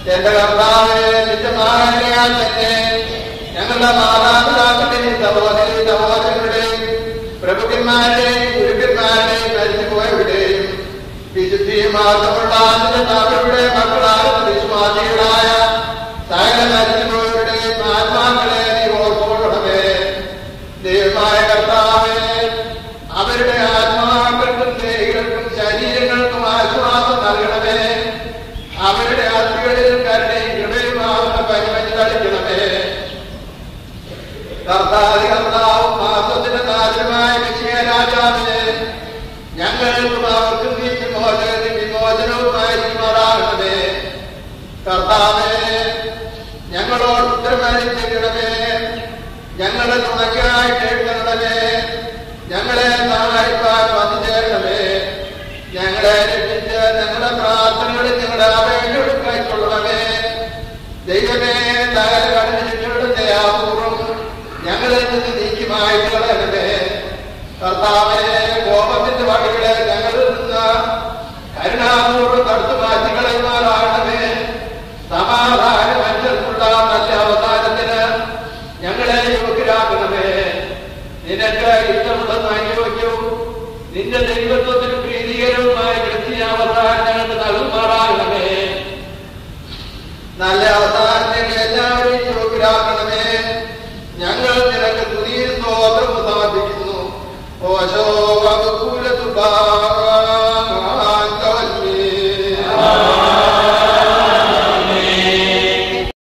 എന്റെ കർത്താവേ, നിത്യമായാൽ തന്നെ ഞങ്ങളുടെ മാതാപിതാക്കളുടെയും സഹോദരങ്ങളുടെയും പ്രഭുക്കന്മാരുടെയും ഗുരുക്കന്മാരുടെയും മരിച്ചുപോയവരുടെയും വിശുദ്ധിയും മാർഗമുള്ള അവരുടെ മക്കളായ വിശ്വാസികളായ സകല മരിച്ചുപോയവരുടെയും ആത്മാക്കളെ നീ ഓർത്തുകൊള്ളണമേ. ദൈവമായ കർത്താവേ, അവരുടെ ആത്മാക്കൾക്കും ദേഹികൾക്കും ശരീരങ്ങൾക്കും ആശ്വാസം നൽകണമേ. അവരുടെ അസ്ഥികളിൽ കരുണയും കൃപയുമാവുന്ന പരിമതി തളിക്കണമേ. കർത്താവും മാസത്തിന്റെ താരമായ വിജയരാജാവിനെ ഞങ്ങൾക്കും അവർക്കും നീ വിമോചനവുമായിരിക്കണമേ. കർത്താവേ, ഞങ്ങളോട് ഉത്തരമരിക്കണമേ. ഞങ്ങളെ തുണയ്ക്കായി കേൾക്കണമേ. ഞങ്ങളെ സഹായിക്കാൻ വന്നു ചേരണമേ. ഞങ്ങളെ രക്ഷിച്ച് ഞങ്ങളുടെ പ്രാർത്ഥനകളിൽ ഞങ്ങളുടെ അപേക്ഷകൾ കൈക്കൊള്ളണമേ. ദൈവമേ, സകല കടലികളുടെ ദയാപൂർവം ഞങ്ങളിൽ നിന്ന് നീക്കി മാറ്റി കളയണമേ. കർത്താവേ, കോപത്തിന്റെ വഴികളെ ഞങ്ങളിൽ നിന്ന് കരുണാപൂർവ്വം തടുത്തു മാറ്റി കളയുമാറാകണമേ. സമാധാന മനുഷ്യർക്കുള്ള നല്ല അവതാരത്തിന് ഞങ്ങളെ യോഗ്യരാക്കണമേ. നിനക്ക് ഇഷ്ടമുള്ളത് അനുയോജ്യവും നിന്റെ ദൈവത്വത്തിന് പ്രീതികരവുമായ ക്രിസ്തീയ അവതാരം ഞങ്ങൾക്ക് നൽകുമാറാകണമേ. നല്ല അവതാരത്തെ എല്ലാവരെയും യോഗ്യരാക്കണമേ. ഞങ്ങൾ നിനക്ക് തുതിയും സ്തോത്രവും